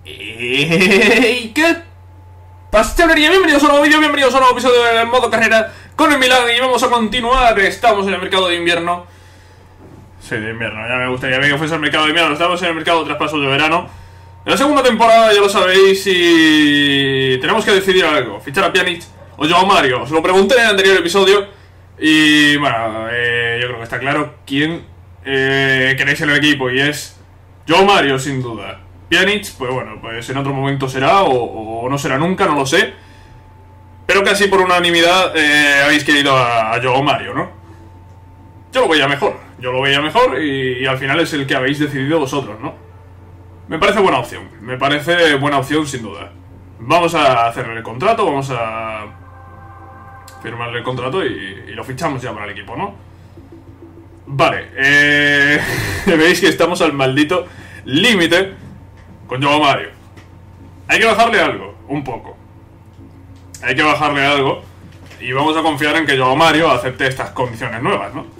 ¿Y qué pasa, chavalería? Bienvenidos a un nuevo vídeo, bienvenidos a un nuevo episodio del modo carrera con el Milan. Y vamos a continuar, estamos en el mercado de invierno. Sí, de invierno, ya me gustaría que fuese el mercado de invierno. Estamos en el mercado de traspasos de verano. En la segunda temporada, ya lo sabéis, y tenemos que decidir algo: fichar a Pjanic o Joao Mario. Os lo pregunté en el anterior episodio. Y bueno, yo creo que está claro quién queréis en el equipo, y es Joao Mario, sin duda. Pjanic, pues bueno, pues en otro momento será, o no será nunca, no lo sé. Pero casi por unanimidad habéis querido a Joao Mario, ¿no? Yo lo veía mejor, y al final es el que habéis decidido vosotros, ¿no? Me parece buena opción, sin duda. Vamos a hacerle el contrato, vamos a firmarle el contrato y lo fichamos ya para el equipo, ¿no? Vale, veis que estamos al maldito límite con Joao Mario. Hay que bajarle algo, un poco. Hay que bajarle algo, y vamos a confiar en que Joao Mario acepte estas condiciones nuevas, ¿no?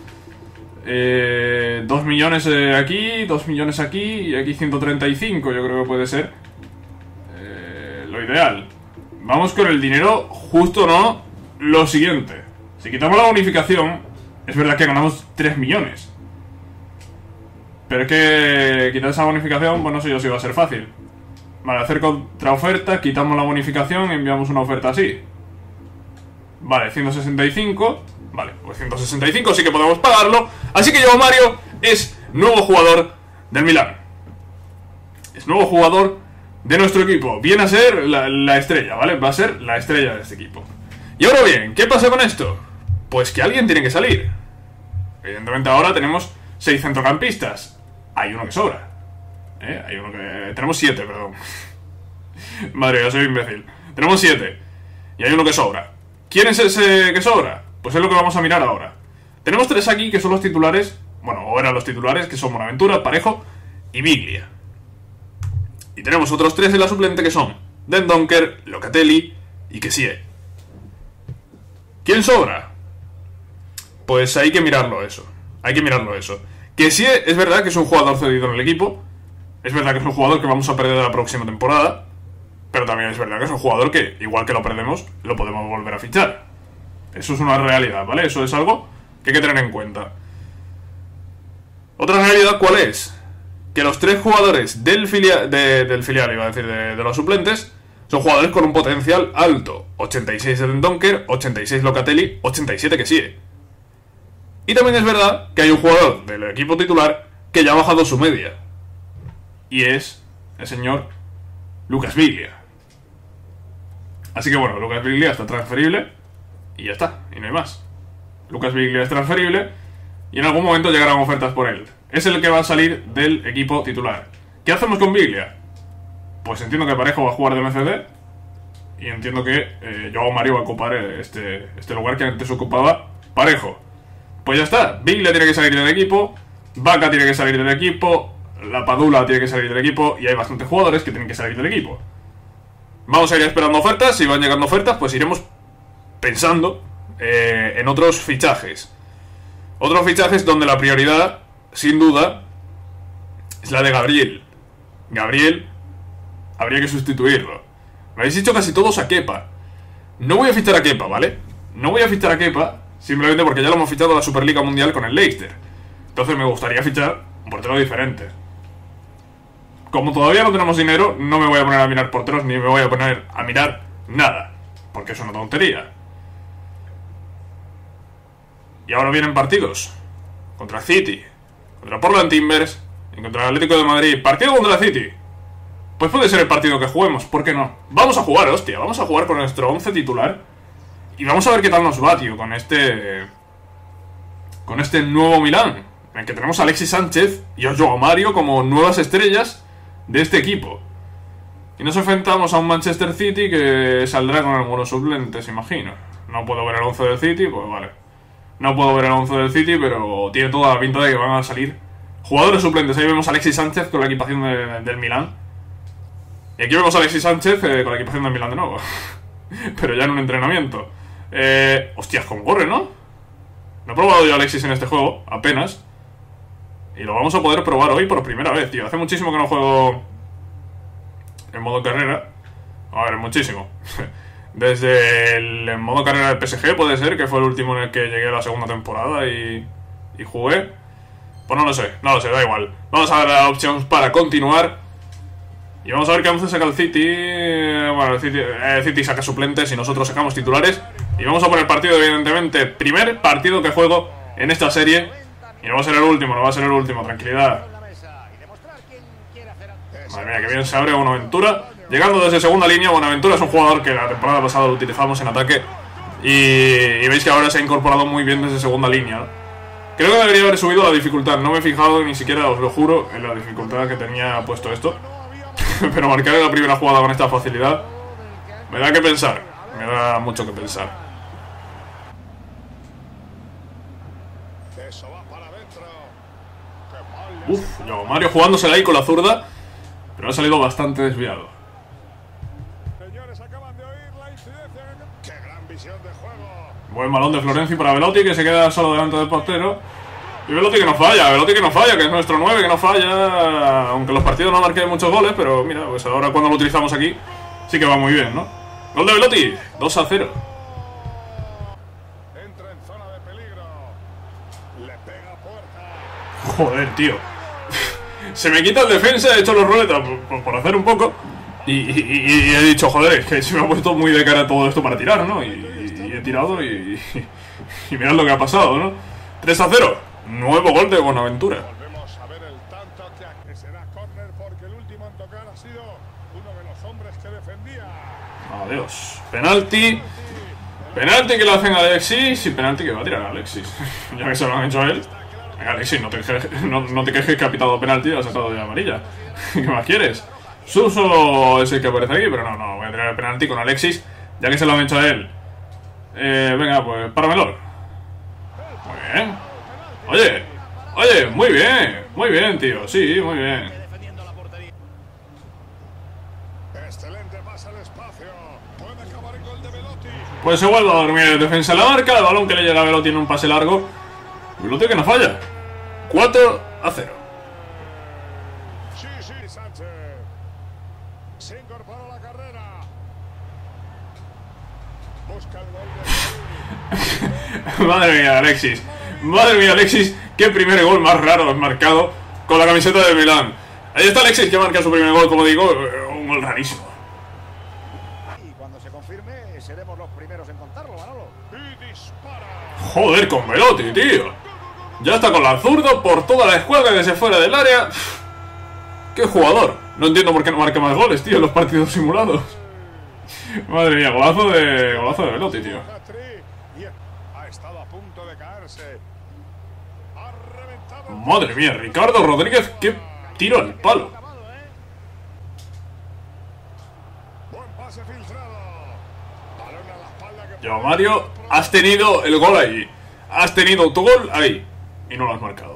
2 millones aquí, 2 millones aquí, y aquí 135, yo creo que puede ser lo ideal. Vamos con el dinero justo, ¿no? Lo siguiente: si quitamos la bonificación, es verdad que ganamos 3 millones. Pero es que quitar esa bonificación, pues no sé yo si va a ser fácil. Vale, hacer contraoferta, quitamos la bonificación y enviamos una oferta así. Vale, 165. Vale, pues 165 sí que podemos pagarlo. Así que Joao Mario es nuevo jugador del Milan. Es nuevo jugador de nuestro equipo. Viene a ser la estrella, ¿vale? Va a ser la estrella de este equipo. Y ahora bien, ¿qué pasa con esto? Pues que alguien tiene que salir. Evidentemente ahora tenemos 6 centrocampistas. Hay uno que sobra. Hay uno que... Tenemos 7, perdón. Madre mía, soy imbécil. Tenemos 7. Y hay uno que sobra. ¿Quién es ese que sobra? Pues es lo que vamos a mirar ahora. Tenemos 3 aquí que son los titulares. Bueno, o eran los titulares, que son Bonaventura, Parejo y Biglia. Y tenemos otros 3 en la suplente, que son Dendoncker, Locatelli y Kessie. ¿Quién sobra? Pues hay que mirarlo eso. Kessie es verdad que es un jugador cedido en el equipo. Es verdad que es un jugador que vamos a perder la próxima temporada. Pero también es verdad que es un jugador que, igual que lo perdemos, lo podemos volver a fichar. Eso es una realidad, ¿vale? Eso es algo que hay que tener en cuenta. Otra realidad, ¿cuál es? Que los 3 jugadores del filial, iba a decir, de los suplentes, son jugadores con un potencial alto. 86 de Dendoncker, 86 Locatelli, 87 Kessie. Y también es verdad que hay un jugador del equipo titular que ya ha bajado su media. Y es el señor Lucas Biglia. Así que bueno, Lucas Biglia está transferible y ya está, y no hay más. Lucas Biglia es transferible y en algún momento llegarán ofertas por él. Es el que va a salir del equipo titular. ¿Qué hacemos con Biglia? Pues entiendo que Parejo va a jugar de MCD, y entiendo que Joao Mario va a ocupar este lugar que antes ocupaba Parejo. Pues ya está, Biglia tiene que salir del equipo, Vaca tiene que salir del equipo, la Padula tiene que salir del equipo, y hay bastantes jugadores que tienen que salir del equipo. Vamos a ir esperando ofertas. Si van llegando ofertas, pues iremos pensando en otros fichajes. Otros fichajes donde la prioridad, sin duda, es la de Gabriel. Gabriel habría que sustituirlo. Me habéis dicho casi todos a Kepa. No voy a fichar a Kepa, ¿vale? No voy a fichar a Kepa simplemente porque ya lo hemos fichado a la Superliga Mundial con el Leicester. Entonces me gustaría fichar un portero diferente. Como todavía no tenemos dinero, no me voy a poner a mirar porteros, ni me voy a poner a mirar nada, porque es una tontería. Y ahora vienen partidos contra City, contra Portland Timbers y contra el Atlético de Madrid. Partido contra City. Pues puede ser el partido que juguemos, ¿por qué no? Vamos a jugar, hostia, vamos a jugar con nuestro 11 titular. Y vamos a ver qué tal nos va, tío, con este nuevo Milan, en el que tenemos a Alexis Sánchez y a Joao Mario como nuevas estrellas de este equipo. Y nos enfrentamos a un Manchester City que saldrá con algunos suplentes, imagino. No puedo ver el 11 del City, pues vale. No puedo ver el 11 del City, pero tiene toda la pinta de que van a salir jugadores suplentes. Ahí vemos a Alexis Sánchez con la equipación del Milan. Y aquí vemos a Alexis Sánchez con la equipación del Milan de nuevo. Pero ya en un entrenamiento. Hostias, cómo corre, ¿no? No he probado yo a Alexis en este juego, apenas. Y lo vamos a poder probar hoy por primera vez, tío. Hace muchísimo que no juego en modo carrera. A ver, muchísimo. Desde el modo carrera del PSG puede ser, que fue el último en el que llegué a la segunda temporada y jugué. Pues no lo sé, da igual. Vamos a ver la opción para continuar. Y vamos a ver qué once saca el City. Bueno, el City saca suplentes y nosotros sacamos titulares. Y vamos a poner partido, evidentemente. Primer partido que juego en esta serie. Y no va a ser el último, tranquilidad. Madre mía, que bien se abre Bonaventura. Llegando desde segunda línea, Bonaventura es un jugador que la temporada pasada lo utilizamos en ataque. Y veis que ahora se ha incorporado muy bien desde segunda línea, ¿no? Creo que debería haber subido la dificultad. No me he fijado ni siquiera, os lo juro, en la dificultad que tenía puesto esto. Pero marcar en la primera jugada con esta facilidad me da que pensar. Me da mucho que pensar. Mario jugándosela ahí con la zurda, pero ha salido bastante desviado. Buen balón de Florenzi para Velotti, que se queda solo delante del portero. Y Velotti que no falla, que es nuestro 9, que no falla. Aunque los partidos no marquen muchos goles, pero mira, pues ahora cuando lo utilizamos aquí sí que va muy bien, ¿no? Gol de Velotti, 2-0. Entra en zona de peligro. Le pega puerta. Joder, tío. Se me quita el defensa, he hecho los roletas por hacer un poco. Y he dicho, joder, es que se me ha puesto muy de cara todo esto para tirar, ¿no? Y he tirado y mirad lo que ha pasado, ¿no? 3-0. Nuevo gol de Bonaventura. Volvemos a ver el tanto que será córner porque el último en tocar ha sido uno de los hombres que defendía. Adiós. Penalti. Penalti que lo hacen a Alexis y penalti que va a tirar a Alexis. Ya que se lo han hecho a él. Venga, Alexis, no te quejes que ha pitado penalti y ha sacado de amarilla. ¿Qué más quieres? Suso es el que aparece aquí, pero no, voy a tirar el penalti con Alexis, ya que se lo han hecho a él. Venga, pues páramelo. Muy bien. Oye, muy bien, tío, sí, muy bien. Excelente pase al espacio. Puede acabar el gol de Velotti. Pues se vuelve a dormir el defensa en la marca, el balón que le llega a Velotti en un pase largo. Velotti que no falla. 4-0. Sí, Sánchez. Se incorpora a la carrera. Busca el gol de Madre mía, Alexis, qué primer gol más raro has marcado con la camiseta de Milán. Ahí está Alexis que marca su primer gol, como digo, un gol rarísimo. Y cuando se confirme, seremos los primeros en contarlo, Manolo. y dispara. Joder, con Velotti, tío. Ya está con la zurda por toda la escuadra desde fuera del área. ¡Qué jugador! No entiendo por qué no marca más goles, tío, en los partidos simulados. Madre mía, golazo de Velotti, tío. Ha estado a punto de caerse. Ha reventado. Madre mía, Ricardo Rodríguez, qué tiro al palo. Buen pase filtrado. Balón a la espalda que Yo, Mario, has tenido el gol ahí. Has tenido tu gol ahí. Y no lo has marcado.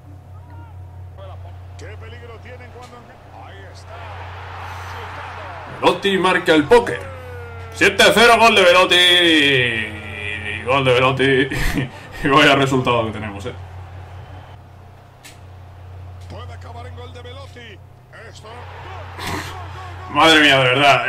¿Qué peligro tienen cuando ahí está? Velotti marca el póker. 7-0, gol de Velotti. Gol de Velotti. Y vaya resultado que tenemos, Puede acabar en gol de Velotti. Esto. Madre mía, de verdad.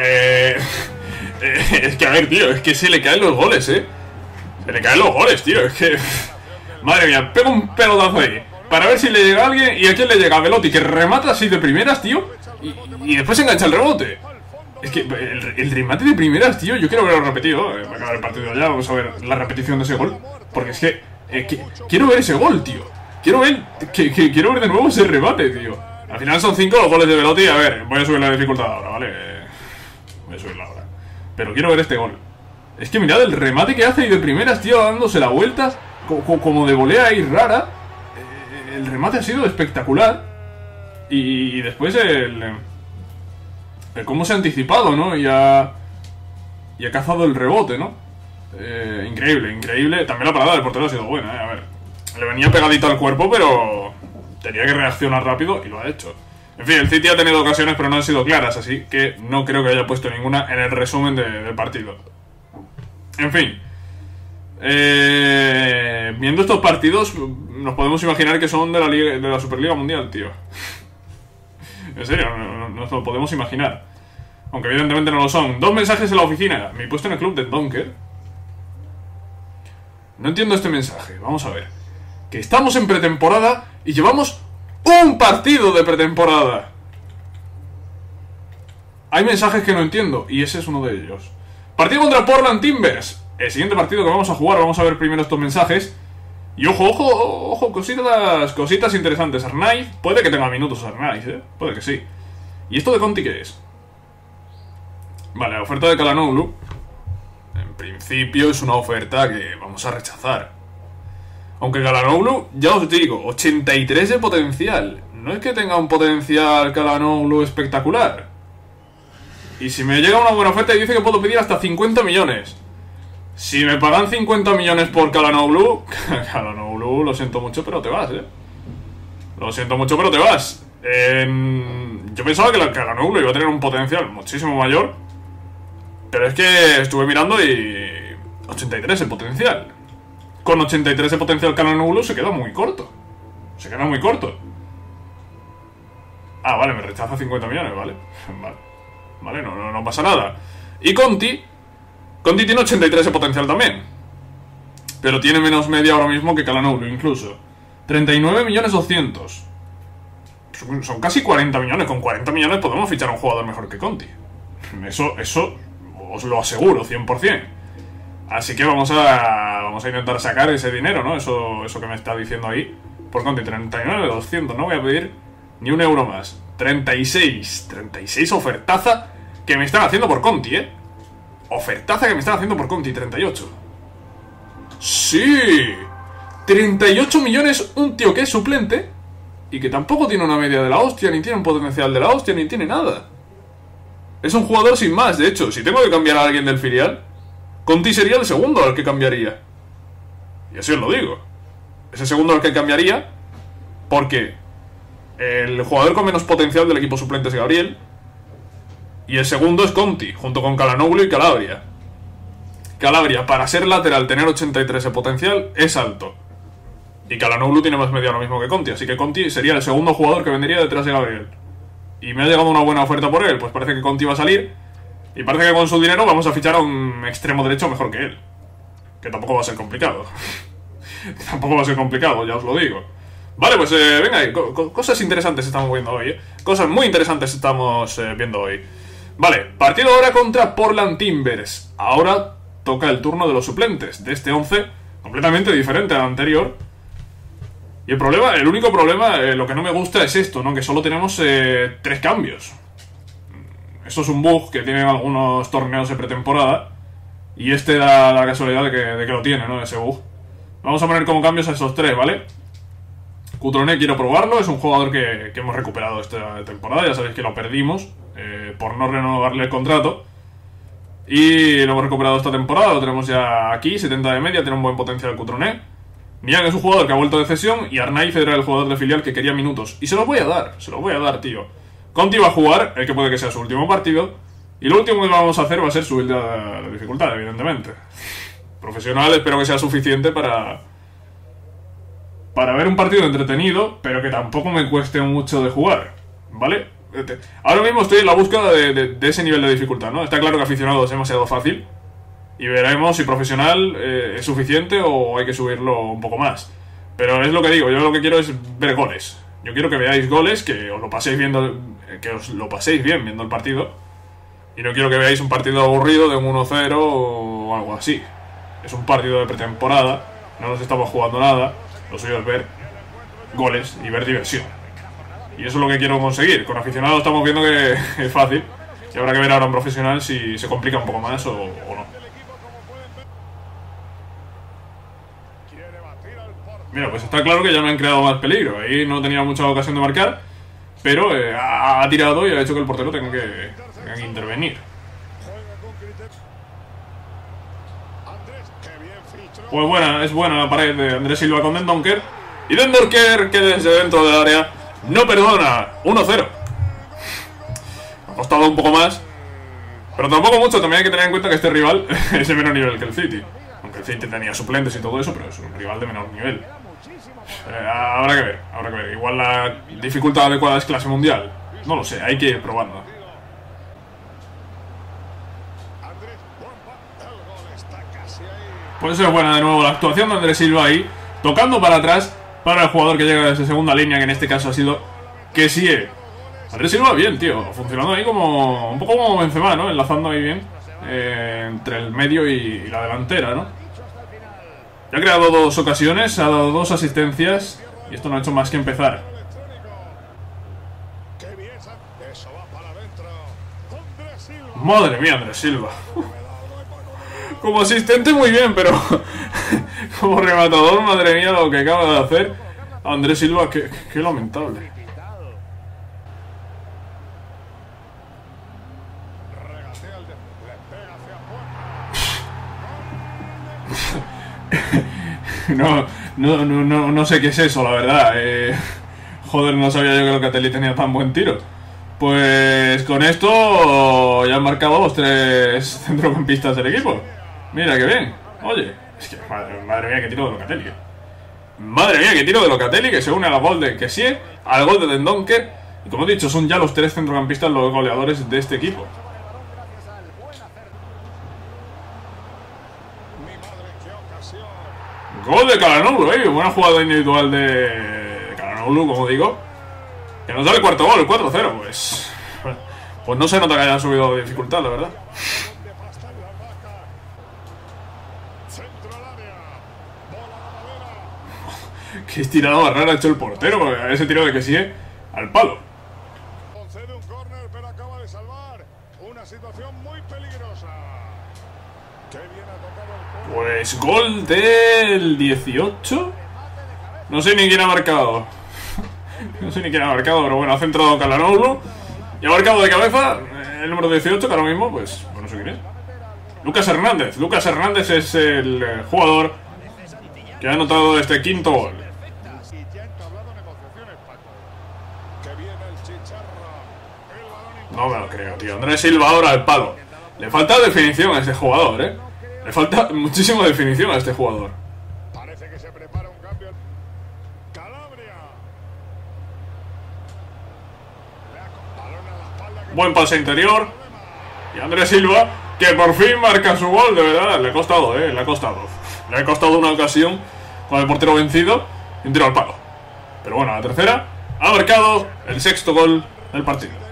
Es que a ver, tío, es que se le caen los goles, Se le caen los goles, tío. Es que... Madre mía, pega un pelotazo ahí para ver si le llega a alguien. ¿Y a quién le llega? A Velotti, que remata así de primeras, tío. Y después engancha el rebote. Es que el remate de primeras, tío, yo quiero verlo repetido. Va a acabar el partido ya, vamos a ver la repetición de ese gol. Porque es que quiero ver ese gol, tío. Quiero ver de nuevo ese remate, tío. Al final son 5 los goles de Velotti. A ver, voy a subir la dificultad ahora, ¿vale? Voy a subirla ahora. Pero quiero ver este gol. Es que mirad el remate que hace y de primeras, tío, dándose la vuelta como de volea ahí rara. El remate ha sido espectacular. Y después el cómo se ha anticipado, ¿no? Y ha cazado el rebote, ¿no? Increíble. También la parada del portero ha sido buena, A ver, le venía pegadito al cuerpo, pero tenía que reaccionar rápido y lo ha hecho. En fin, el City ha tenido ocasiones, pero no han sido claras, así que no creo que haya puesto ninguna en el resumen del partido. En fin. Viendo estos partidos, nos podemos imaginar que son de la Superliga Mundial, tío. En serio, nos lo podemos imaginar. Aunque evidentemente no lo son. 2 mensajes en la oficina. Mi puesto en el club de Donker. No entiendo este mensaje. Vamos a ver. Que estamos en pretemporada y llevamos un partido de pretemporada. Hay mensajes que no entiendo y ese es uno de ellos. Partido contra Portland Timbers. El siguiente partido que vamos a jugar. Vamos a ver primero estos mensajes. Y ojo, cositas interesantes. Arnaiz, puede que tenga minutos Arnaiz, puede que sí. ¿Y esto de Conti qué es? Vale, la oferta de Calhanoglu. En principio es una oferta que vamos a rechazar. Aunque Calhanoglu, ya os digo, 83 de potencial. No es que tenga un potencial Calhanoglu espectacular. Y si me llega una buena oferta y dice que puedo pedir hasta 50 millones. Si me pagan 50 millones por Calhanoglu, Calhanoglu, lo siento mucho, pero te vas, Lo siento mucho, pero te vas. Yo pensaba que Calhanoglu iba a tener un potencial muchísimo mayor. Pero es que estuve mirando y... 83 el potencial. Con 83 el potencial Calhanoglu se queda muy corto. Se queda muy corto. Ah, vale, me rechaza 50 millones, vale. Vale, no pasa nada. Y Conti tiene 83 de potencial también. Pero tiene menos media ahora mismo que Calhanoglu incluso. 39.200.000. Son casi 40 millones. Con 40 millones podemos fichar a un jugador mejor que Conti. Eso os lo aseguro, 100%. Así que vamos a intentar sacar ese dinero, ¿no? Eso que me está diciendo ahí. Por Conti, 39.200.000. No voy a pedir ni un euro más. 36 ofertaza que me están haciendo por Conti, Ofertaza que me están haciendo por Conti, 38. ¡Sí! 38 millones, un tío que es suplente y que tampoco tiene una media de la hostia, ni tiene un potencial de la hostia, ni tiene nada. Es un jugador sin más, de hecho. Si tengo que cambiar a alguien del filial, Conti sería el segundo al que cambiaría. Y así os lo digo. Es el segundo al que cambiaría porque el jugador con menos potencial del equipo suplente es Gabriel. Y el segundo es Conti, junto con Calhanoglu y Calabria. Calabria, para ser lateral, tener 83 de potencial, es alto. Y Calhanoglu tiene más media lo mismo que Conti, así que Conti sería el segundo jugador que vendría detrás de Gabriel. Y me ha llegado una buena oferta por él, pues parece que Conti va a salir. Y parece que con su dinero vamos a fichar a un extremo derecho mejor que él. Que tampoco va a ser complicado. Tampoco va a ser complicado, ya os lo digo. Vale, pues venga, cosas interesantes estamos viendo hoy, Cosas muy interesantes estamos viendo hoy. Vale, partido ahora contra Portland Timbers. Ahora toca el turno de los suplentes de este 11, completamente diferente al anterior. Y el único problema, lo que no me gusta es esto, ¿no? Que solo tenemos 3 cambios. Eso es un bug que tienen algunos torneos de pretemporada. Y este da la casualidad de que lo tiene, ¿no? Ese bug. Vamos a poner como cambios a esos 3, ¿vale? Cutrone quiero probarlo, es un jugador que hemos recuperado esta temporada. Ya sabéis que lo perdimos por no renovarle el contrato. Y lo hemos recuperado esta temporada, lo tenemos ya aquí, 70 de media, tiene un buen potencial Cutrone. Niang es un jugador que ha vuelto de cesión y Arnaiz era el jugador de filial que quería minutos. Y se los voy a dar, tío. Conti va a jugar, el que puede que sea su último partido. Y lo último que vamos a hacer va a ser subir la dificultad, evidentemente. Profesional, espero que sea suficiente para ver un partido entretenido, pero que tampoco me cueste mucho de jugar, ¿vale? Ahora mismo estoy en la búsqueda de ese nivel de dificultad, ¿no? Está claro que aficionado es demasiado fácil. Y veremos si profesional es suficiente o hay que subirlo un poco más. Pero es lo que digo, yo lo que quiero es ver goles. Yo quiero que veáis goles, que os lo paséis bien viendo el partido. Y no quiero que veáis un partido aburrido de un 1-0 o algo así. Es un partido de pretemporada, no nos estamos jugando nada. Lo suyo es ver goles y ver diversión. Y eso es lo que quiero conseguir. Con aficionados estamos viendo que es fácil. Y habrá que ver ahora en profesional si se complica un poco más o no. Mira, pues está claro que ya me han creado más peligro. Ahí no tenía mucha ocasión de marcar, pero ha tirado y ha hecho que el portero tenga que intervenir. Pues es buena la pared de Andrés Silva con Dendoncker. Y Dendoncker, que desde dentro del área no perdona. 1-0. Ha costado un poco más, pero tampoco mucho. También hay que tener en cuenta que este rival es de menor nivel que el City. Aunque el City tenía suplentes y todo eso, pero es un rival de menor nivel. Habrá que ver. Igual la dificultad adecuada es clase mundial. No lo sé, hay que ir probando. Pues es buena de nuevo la actuación de Andrés Silva ahí, tocando para atrás para el jugador que llega desde segunda línea, que en este caso ha sido Kessie. Andrés Silva bien, tío, funcionando ahí como un poco como Benzema, ¿no? Enlazando ahí bien entre el medio y la delantera, ¿no? Ya ha creado 2 ocasiones, ha dado 2 asistencias y esto no ha hecho más que empezar. Madre mía, Andrés Silva. Como asistente muy bien, pero como rematador, madre mía, lo que acaba de hacer Andrés Silva, qué lamentable. No sé qué es eso, la verdad. Joder, no sabía yo que Locatelli tenía tan buen tiro. Pues con esto ya han marcado los 3 centrocampistas del equipo. Mira qué bien. Oye, es que madre mía, qué tiro de Locatelli. Madre mía, qué tiro de Locatelli, que se une al gol de Kessie, al gol de Dendoncker. Y como he dicho, son ya los 3 centrocampistas los goleadores de este equipo. Gol de Calhanoglu, buena jugada individual de Calhanoglu, como digo. Que nos da el cuarto gol, el 4-0, pues no se nota que haya subido de dificultad, la verdad. Qué estirada más rara ha hecho el portero, ese tiro de Kessie al palo. Concede un córner, pero acaba de salvar una situación muy peligrosa. Qué bien ha tocado el córner. Pues gol del 18. No sé ni quién ha marcado. No sé ni quién ha marcado, pero bueno, ha centrado Calhanoglu. Y ha marcado de cabeza el número 18, que ahora mismo, pues, no sé quién es. Lucas Hernández. Lucas Hernández es el jugador que ha anotado este quinto gol. No me lo creo, tío. Andrés Silva ahora al palo. Le falta definición a este jugador, ¿eh? Le falta muchísima definición a este jugador. Parece que se prepara un cambio. Calabria. Buen pase interior. Y Andrés Silva, que por fin marca su gol, de verdad. Le ha costado, le ha costado. Le ha costado una ocasión con el portero vencido y un tiro al palo. Pero bueno, la tercera ha marcado el 6.º gol del partido.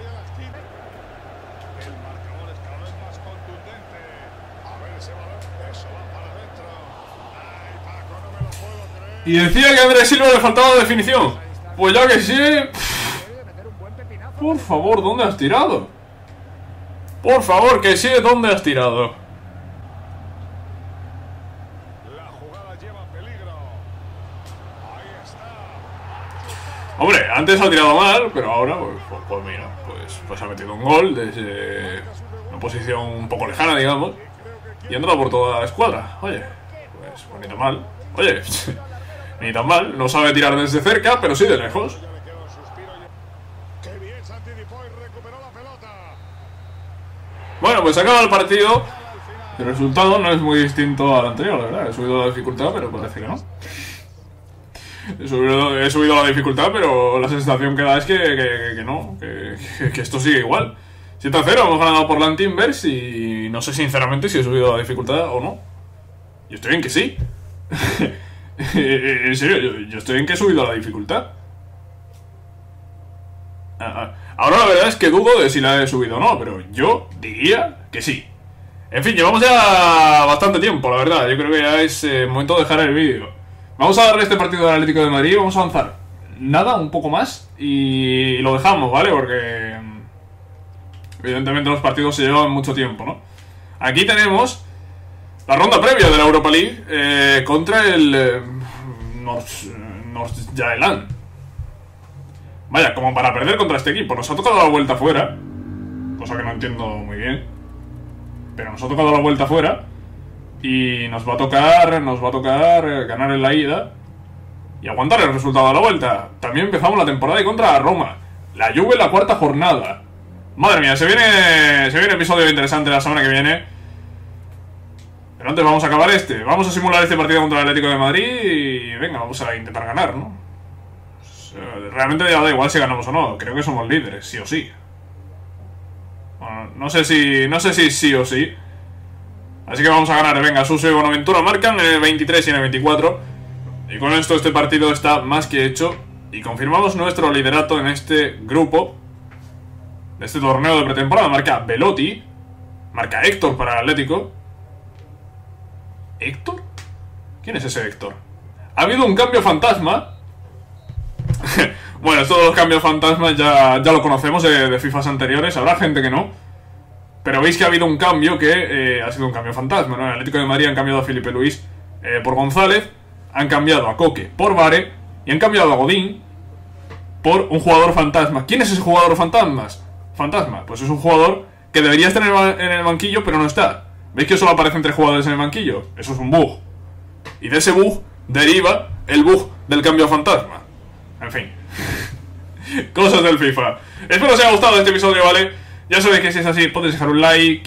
Y decía que a Andrés Silva le faltaba definición. Pues ya que sí. Por favor, ¿dónde has tirado? Por favor, que sí, ¿dónde has tirado? La jugada lleva peligro. Ahí está. Hombre, antes ha tirado mal, pero ahora, pues mira, pues ha metido un gol desde una posición un poco lejana, digamos. Y ha entrado por toda la escuadra. Oye, pues ni tan mal. Oye, ni tan mal. No sabe tirar desde cerca, pero sí de lejos. Bueno, pues acaba el partido. El resultado no es muy distinto al anterior, la verdad. He subido la dificultad, pero parece que no. He subido la dificultad, pero la sensación que da es que no. Que esto sigue igual. 7-0, hemos ganado por Land Timbers y no sé sinceramente si he subido la dificultad o no. Yo estoy en que sí. En serio, yo estoy en que he subido la dificultad. Ahora la verdad es que dudo de si la he subido o no, pero yo diría que sí. En fin, llevamos ya bastante tiempo, la verdad. Yo creo que ya es momento de dejar el vídeo. Vamos a darle este partido al Atlético de Madrid y vamos a avanzar. Nada, un poco más y lo dejamos, ¿vale? Porque evidentemente los partidos se llevan mucho tiempo, ¿no? Aquí tenemos la ronda previa de la Europa League contra el Nordsjælland. Vaya, como para perder contra este equipo. Nos ha tocado la vuelta fuera, cosa que no entiendo muy bien, pero nos ha tocado la vuelta fuera y nos va a tocar ganar en la ida y aguantar el resultado de la vuelta. También empezamos la temporada y contra Roma, la Juve en la 4ª jornada. Madre mía, se viene episodio interesante la semana que viene. Pero antes vamos a acabar este. Vamos a simular este partido contra el Atlético de Madrid y venga, vamos a intentar ganar, ¿no? Realmente ya da igual si ganamos o no. Creo que somos líderes, sí o sí. Bueno, no sé si sí o sí, Así que vamos a ganar. Venga, Suso y Bonaventura marcan en el 23 y en el 24. Y con esto este partido está más que hecho. Y confirmamos nuestro liderato en este grupo de este torneo de pretemporada. Marca Belotti. Marca Héctor para el Atlético. ¿Héctor? ¿Quién es ese Héctor? Ha habido un cambio fantasma. Bueno, todos los cambios fantasmas ya lo conocemos de FIFAs anteriores. Habrá gente que no. Pero veis que ha habido un cambio que ha sido un cambio fantasma, ¿no? En el Atlético de Madrid han cambiado a Felipe Luis por González. Han cambiado a Coque por Vare. Y han cambiado a Godín por un jugador fantasma. ¿Quién es ese jugador fantasma? Pues es un jugador que debería estar en el banquillo, pero no está. ¿Veis que solo aparecen 3 jugadores en el banquillo? Eso es un bug. Y de ese bug deriva el bug del cambio fantasma. En fin. Cosas del FIFA. Espero que os haya gustado este episodio, ¿vale? Ya sabéis que si es así, podéis dejar un like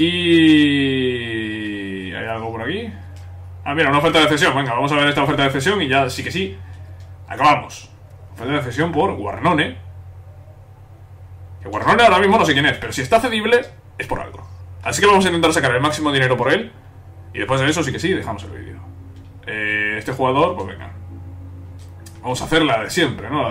y... ¿Hay algo por aquí? Ah, mira, una oferta de cesión. Venga, vamos a ver esta oferta de cesión y ya sí que sí. Acabamos. Oferta de cesión por Guarnone. Que Guarnone ahora mismo no sé quién es, pero si está cedible es por algo. Así que vamos a intentar sacar el máximo dinero por él. Y después de eso sí que sí, dejamos el vídeo. Este jugador, pues venga. Vamos a hacer la de siempre, ¿no?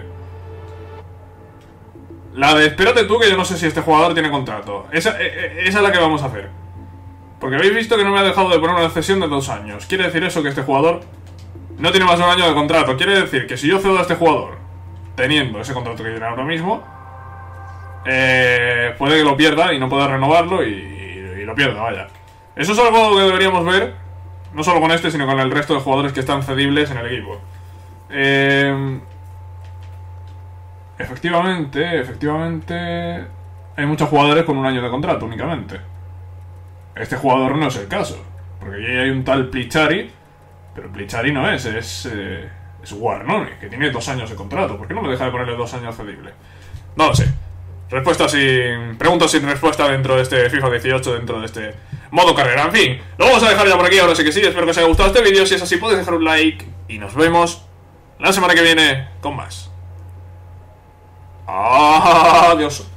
La de espérate tú, que yo no sé si este jugador tiene contrato. Esa es la que vamos a hacer. Porque habéis visto que no me ha dejado de poner una cesión de 2 años. Quiere decir eso que este jugador no tiene más de 1 año de contrato. Quiere decir que si yo cedo a este jugador teniendo ese contrato que tiene ahora mismo, puede que lo pierda y no pueda renovarlo y lo pierda, vaya. Eso es algo que deberíamos ver, no solo con este, sino con el resto de jugadores que están cedibles en el equipo. Efectivamente hay muchos jugadores con 1 año de contrato únicamente. Este jugador no es el caso, porque aquí hay un tal Plichari, pero Plichari no es Guarnone, que tiene 2 años de contrato. ¿Por qué no me deja de ponerle 2 años cedible? No lo sé. Preguntas sin respuesta dentro de este FIFA 18, dentro de este modo carrera. En fin, lo vamos a dejar ya por aquí, ahora sí que sí. Espero que os haya gustado este vídeo. Si es así, podéis dejar un like y nos vemos la semana que viene con más. Adiós.